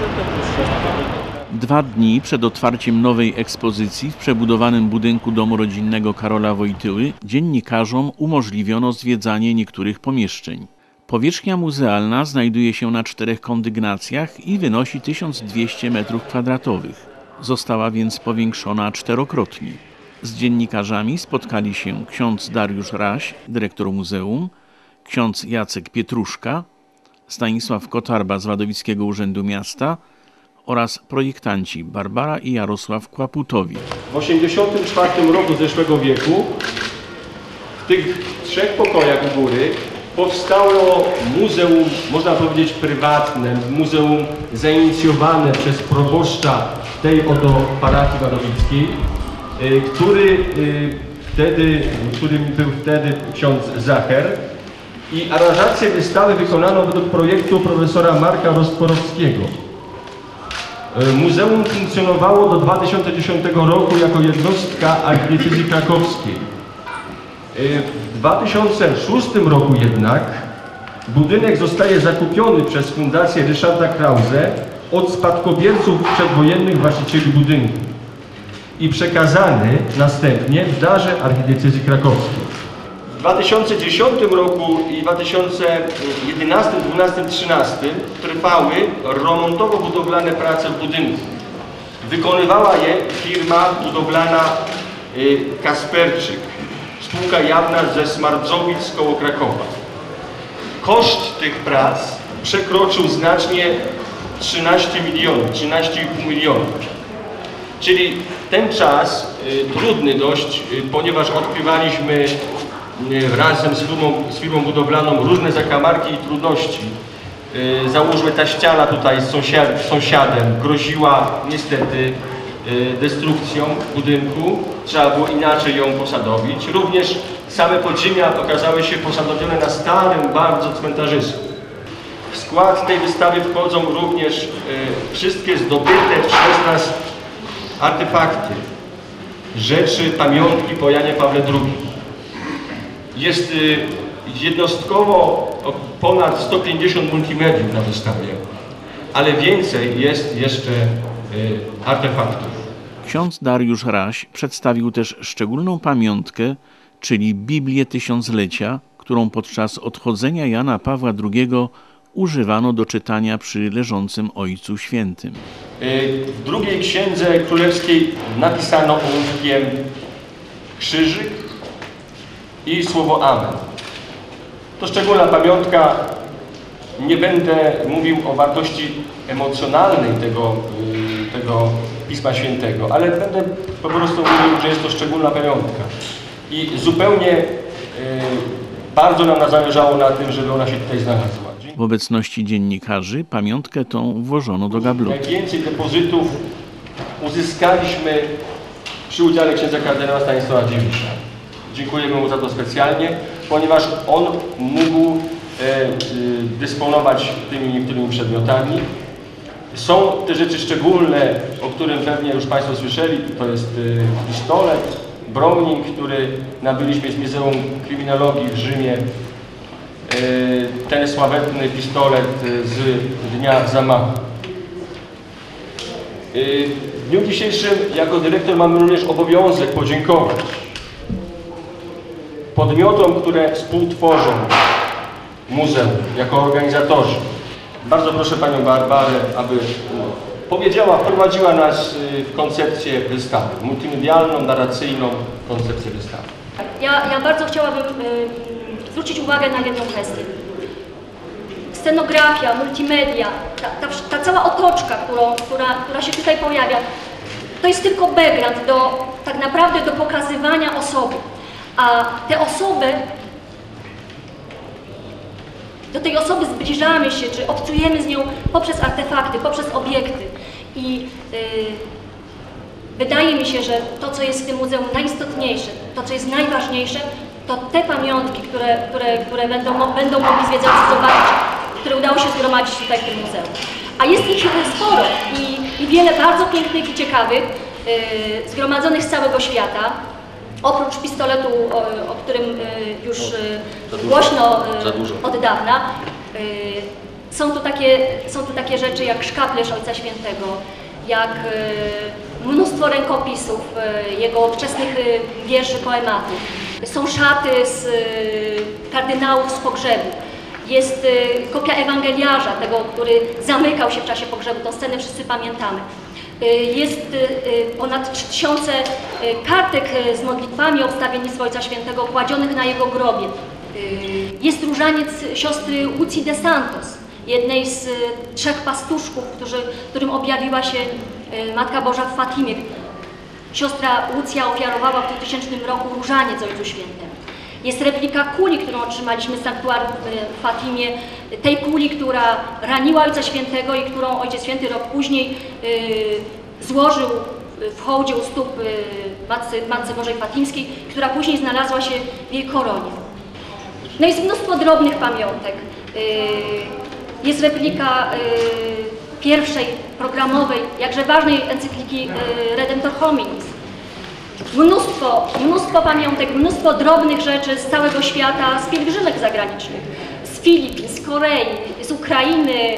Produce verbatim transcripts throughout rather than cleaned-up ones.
Dwa dni przed otwarciem nowej ekspozycji w przebudowanym budynku domu rodzinnego Karola Wojtyły dziennikarzom umożliwiono zwiedzanie niektórych pomieszczeń. Powierzchnia muzealna znajduje się na czterech kondygnacjach i wynosi tysiąc dwieście metrów kwadratowych. Została więc powiększona czterokrotnie. Z dziennikarzami spotkali się ksiądz Dariusz Raś, dyrektor muzeum, ksiądz Jacek Pietruszka, Stanisław Kotarba z Wadowickiego Urzędu Miasta oraz projektanci Barbara i Jarosław Kłaputowi. W osiemdziesiątym czwartym roku zeszłego wieku w tych trzech pokojach u góry powstało muzeum, można powiedzieć prywatne, muzeum zainicjowane przez proboszcza tej oto parafii wadowickiej, który wtedy, którym był wtedy ksiądz Zacher, i aranżację wystawy wykonano według projektu profesora Marka Rozporowskiego. Muzeum funkcjonowało do dwa tysiące dziesiątego roku jako jednostka archidiecezji krakowskiej. W dwa tysiące szóstym roku jednak budynek zostaje zakupiony przez Fundację Ryszarda Krause od spadkobierców przedwojennych właścicieli budynku i przekazany następnie w darze archidiecezji krakowskiej. W dwa tysiące dziesiątym roku i dwa tysiące jedenastym, dwunastym, trzynastym trwały remontowo-budowlane prace w budynku. Wykonywała je firma budowlana Kasperczyk, spółka jawna ze Smardzowic koło Krakowa. Koszt tych prac przekroczył znacznie trzynaście milionów, trzynaście i pół milionów. Czyli ten czas y, trudny dość, y, ponieważ odkrywaliśmy y, razem z firmą, z firmą budowlaną różne zakamarki i trudności. Y, załóżmy, ta ściana tutaj z sąsiad, sąsiadem groziła niestety y, destrukcją budynku. Trzeba było inaczej ją posadowić. Również same podziemia okazały się posadowione na starym bardzo cmentarzysku. W skład tej wystawy wchodzą również y, wszystkie zdobyte przez nas artefakty, rzeczy, pamiątki po Janie Pawle drugim. Jest y, jednostkowo ponad sto pięćdziesiąt multimediów na wystawie, ale więcej jest jeszcze y, artefaktów. Ksiądz Dariusz Raś przedstawił też szczególną pamiątkę, czyli Biblię Tysiąclecia, którą podczas odchodzenia Jana Pawła drugiego używano do czytania przy leżącym Ojcu Świętym. W drugiej księdze królewskiej napisano ołówkiem krzyżyk i słowo Amen. To szczególna pamiątka. Nie będę mówił o wartości emocjonalnej tego, tego Pisma Świętego, ale będę po prostu mówił, że jest to szczególna pamiątka. I zupełnie bardzo nam zależało na tym, żeby ona się tutaj znalazła. W obecności dziennikarzy pamiątkę tą włożono do gablotu. Najwięcej depozytów uzyskaliśmy przy udziale księdza kardynała Stanisława Dziwisza. Dziękujemy mu za to specjalnie, ponieważ on mógł e, e, dysponować tymi niektórymi przedmiotami. Są te rzeczy szczególne, o którym pewnie już Państwo słyszeli. To jest e, pistolet Browning, który nabyliśmy z Muzeum Kryminologii w Rzymie. Ten sławetny pistolet z dnia zamachu. W dniu dzisiejszym jako dyrektor mamy również obowiązek podziękować podmiotom, które współtworzą muzeum jako organizatorzy. Bardzo proszę Panią Barbarę, aby powiedziała, wprowadziła nas w koncepcję wystawy, multimedialną, narracyjną koncepcję wystawy. Ja, ja bardzo chciałabym zwrócić uwagę na jedną kwestię. Scenografia, multimedia, ta, ta, ta cała otoczka, którą, która, która się tutaj pojawia, to jest tylko background do, tak naprawdę do pokazywania osoby. A te osoby, do tej osoby zbliżamy się, czy obcujemy z nią poprzez artefakty, poprzez obiekty. I yy, wydaje mi się, że to, co jest w tym muzeum najistotniejsze, to, co jest najważniejsze, to te pamiątki, które, które, które będą, będą mogli zwiedzający zobaczyć, które udało się zgromadzić tutaj w tym muzeum. A jest ich sporo i, i wiele bardzo pięknych i ciekawych, yy, zgromadzonych z całego świata. Oprócz pistoletu, o, o którym yy, już yy, głośno yy, od dawna, yy, Są tu takie, są tu takie rzeczy jak szkaplerz Ojca Świętego, jak mnóstwo rękopisów jego wczesnych wierszy, poematów. Są szaty z kardynałów z pogrzebu. Jest kopia ewangeliarza, tego, który zamykał się w czasie pogrzebu. Tę scenę wszyscy pamiętamy. Jest ponad trzy tysiące kartek z modlitwami o wstawiennictwo Ojca Świętego kładzionych na jego grobie. Jest różaniec siostry Łucji de Santos, jednej z trzech pastuszków, którzy, którym objawiła się Matka Boża w Fatimie. Siostra Łucja ofiarowała w dwutysięcznym roku różaniec Ojcu Świętemu. Jest replika kuli, którą otrzymaliśmy z sanktuarium w Fatimie, tej kuli, która raniła Ojca Świętego i którą Ojciec Święty rok później yy, złożył w hołdzie u stóp yy, Matce, Matce Bożej Fatimskiej, która później znalazła się w jej koronie. No jest mnóstwo drobnych pamiątek. Yy, jest replika yy, pierwszej programowej, jakże ważnej encykliki yy, Redemptor Hominis. Mnóstwo, mnóstwo pamiątek, mnóstwo drobnych rzeczy z całego świata, z pielgrzymek zagranicznych, z Filipin, z Korei, z Ukrainy, yy,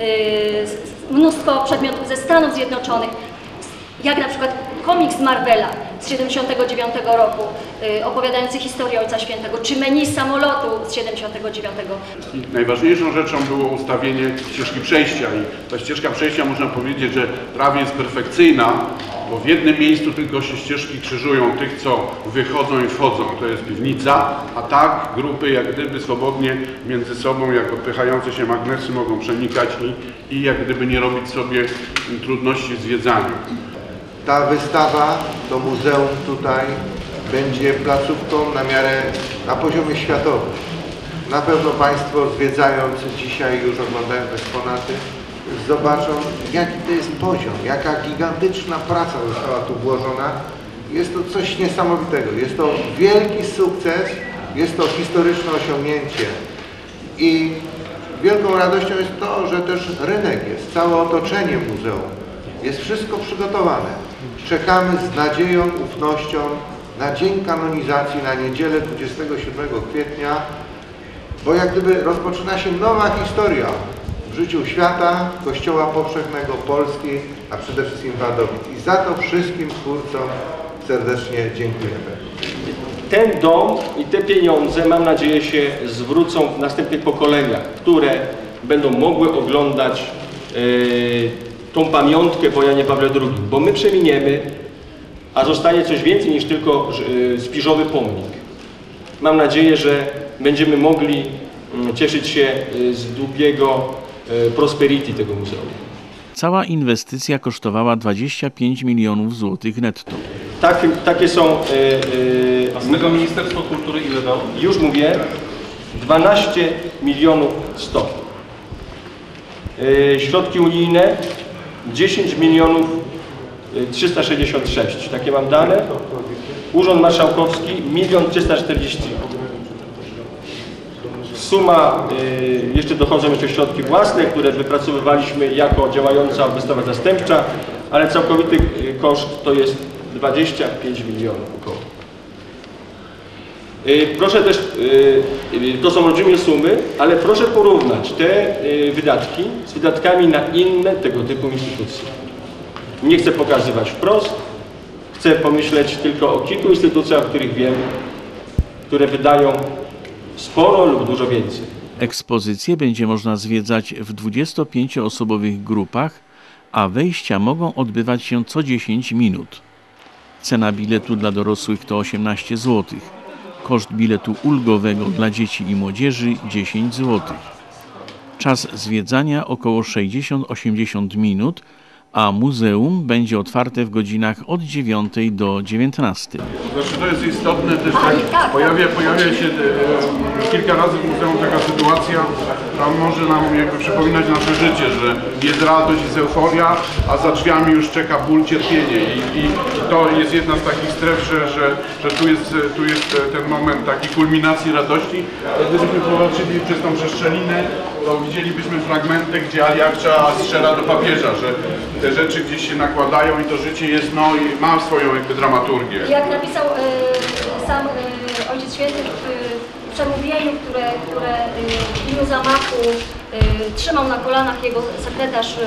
mnóstwo przedmiotów ze Stanów Zjednoczonych, jak na przykład komiks z Marvela z siedemdziesiątego dziewiątego roku, yy, opowiadający historię Ojca Świętego, czy menu z samolotu z siedemdziesiątego dziewiątego. Najważniejszą rzeczą było ustawienie ścieżki przejścia i ta ścieżka przejścia, można powiedzieć, że prawie jest perfekcyjna, bo w jednym miejscu tylko się ścieżki krzyżują tych, co wychodzą i wchodzą, to jest piwnica, a tak grupy jak gdyby swobodnie między sobą, jak odpychające się magnesy mogą przenikać i, i jak gdyby nie robić sobie trudności w zwiedzaniu. Ta wystawa, to muzeum tutaj będzie placówką na miarę, na poziomie światowym. Na pewno Państwo zwiedzając dzisiaj, już oglądając eksponaty, zobaczą, jaki to jest poziom, jaka gigantyczna praca została tu włożona. Jest to coś niesamowitego, jest to wielki sukces, jest to historyczne osiągnięcie i wielką radością jest to, że też rynek jest, całe otoczenie muzeum, jest wszystko przygotowane. Czekamy z nadzieją, ufnością na dzień kanonizacji, na niedzielę dwudziestego siódmego kwietnia, bo jak gdyby rozpoczyna się nowa historia w życiu świata, Kościoła Powszechnego, Polski, a przede wszystkim Wadowic. I za to wszystkim twórcom serdecznie dziękujemy. Ten dom i te pieniądze, mam nadzieję, się zwrócą w następnych pokoleniach, które będą mogły oglądać yy, tą pamiątkę po Janie Pawle drugim, bo my przeminiemy, a zostanie coś więcej niż tylko yy, spiżowy pomnik. Mam nadzieję, że będziemy mogli yy, cieszyć się yy, z długiego yy, prosperity tego muzeum. Cała inwestycja kosztowała dwadzieścia pięć milionów złotych netto. Tak, takie są... Yy, yy, A z tego Ministerstwo Kultury ile dało? Już mówię, dwanaście milionów sto. Yy, środki unijne dziesięć milionów trzysta sześćdziesiąt sześć. Takie mam dane. Urząd Marszałkowski milion trzysta czterdzieści. Suma, yy, jeszcze dochodzą jeszcze środki własne, które wypracowywaliśmy jako działająca wystawa zastępcza, ale całkowity koszt to jest dwadzieścia pięć milionów około. Yy, proszę też, yy, to są olbrzymie sumy, ale proszę porównać te yy, wydatki z wydatkami na inne tego typu instytucje. Nie chcę pokazywać wprost, chcę pomyśleć tylko o kilku instytucjach, o których wiem, które wydają sporo lub dużo więcej. Ekspozycję będzie można zwiedzać w dwudziestopięcioosobowych grupach, a wejścia mogą odbywać się co dziesięć minut. Cena biletu dla dorosłych to osiemnaście złotych. Koszt biletu ulgowego dla dzieci i młodzieży dziesięć złotych. Czas zwiedzania około sześćdziesiąt do osiemdziesięciu minut, a muzeum będzie otwarte w godzinach od dziewiątej do dziewiętnastej. Znaczy to jest istotne też, A, tak, tak, pojawia, tak, pojawia się e, kilka razy w muzeum taka sytuacja, która może nam jakby przypominać nasze życie, że jest radość, jest euforia, a za drzwiami już czeka ból, cierpienie i, i to jest jedna z takich stref, że, że, że tu, jest, tu jest ten moment takiej kulminacji radości. Gdybyśmy popatrzyli przez tą przestrzelinę, to widzielibyśmy fragmenty, gdzie Aliakcza strzela do papieża, że te rzeczy gdzieś się nakładają i to życie jest, no i ma swoją jakby dramaturgię. Jak napisał y, sam y, Ojciec Święty w y, przemówieniu, które, które y, w dniu zamachu trzymał na kolanach jego sekretarz,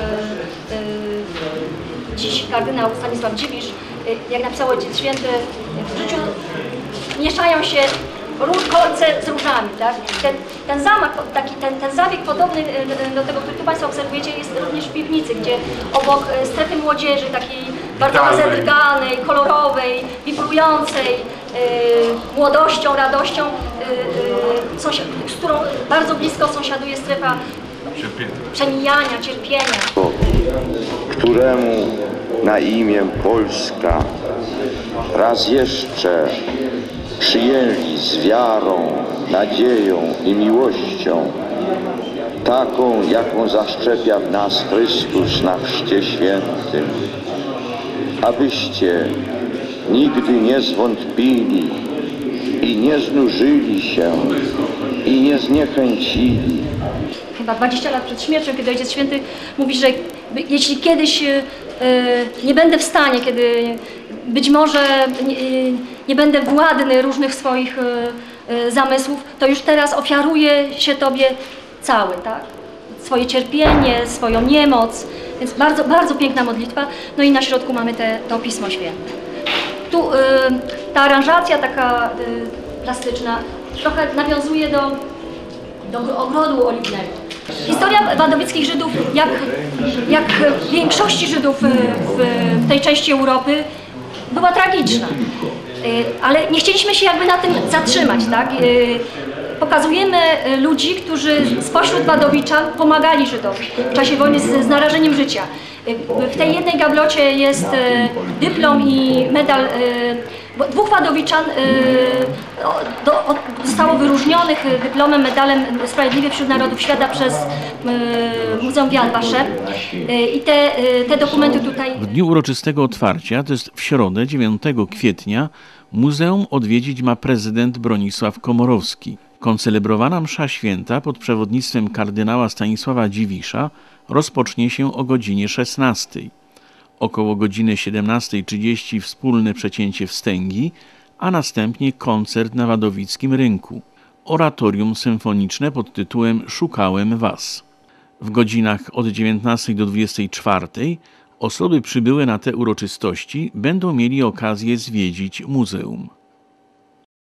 dziś kardynał Stanisław Dziwisz, jak napisał Ojciec Święty, w życiu mieszają się róż, kolce z różami, tak? Ten, ten zamach, taki, ten, ten zabieg podobny do tego, który tu Państwo obserwujecie, jest również w piwnicy, gdzie obok strefy młodzieży, takiej bardzo rozedrganej, kolorowej, wibrującej yy, młodością, radością, yy, yy, z którą bardzo blisko sąsiaduje strefa przemijania, cierpienia. Któremu na imię Polska raz jeszcze przyjęli z wiarą, nadzieją i miłością, taką, jaką zaszczepia w nas Chrystus na Chrzcie Świętym, abyście nigdy nie zwątpili i nie znużyli się i nie zniechęcili. Chyba dwadzieścia lat przed śmiercią, kiedy Ojciec Święty mówi, że jeśli kiedyś yy, nie będę w stanie, kiedy być może nie, nie będę władny różnych swoich yy, zamysłów, to już teraz ofiaruję się Tobie cały, tak? Swoje cierpienie, swoją niemoc, więc bardzo, bardzo piękna modlitwa. No i na środku mamy te, to Pismo Święte. Tu yy, ta aranżacja taka yy, plastyczna trochę nawiązuje do, do ogrodu oliwnego. Historia wadowickich Żydów, jak, jak większości Żydów w, w tej części Europy, była tragiczna. Ale nie chcieliśmy się jakby na tym zatrzymać, tak? Pokazujemy ludzi, którzy spośród wadowiczan pomagali Żydowi w czasie wojny z, z narażeniem życia. W tej jednej gablocie jest dyplom i medal dwóch wadowiczan, zostało wyróżnionych dyplomem, medalem Sprawiedliwy wśród Narodów Świata przez Muzeum Yad Vashem. I te, te dokumenty tutaj... W dniu uroczystego otwarcia, to jest w środę, dziewiątego kwietnia, muzeum odwiedzić ma prezydent Bronisław Komorowski. Koncelebrowana msza święta pod przewodnictwem kardynała Stanisława Dziwisza rozpocznie się o godzinie szesnastej. Około godziny siedemnastej trzydzieści wspólne przecięcie wstęgi, a następnie koncert na Wadowickim Rynku. Oratorium symfoniczne pod tytułem Szukałem Was. W godzinach od dziewiętnastej do dwudziestej czwartej osoby przybyłe na te uroczystości będą mieli okazję zwiedzić muzeum.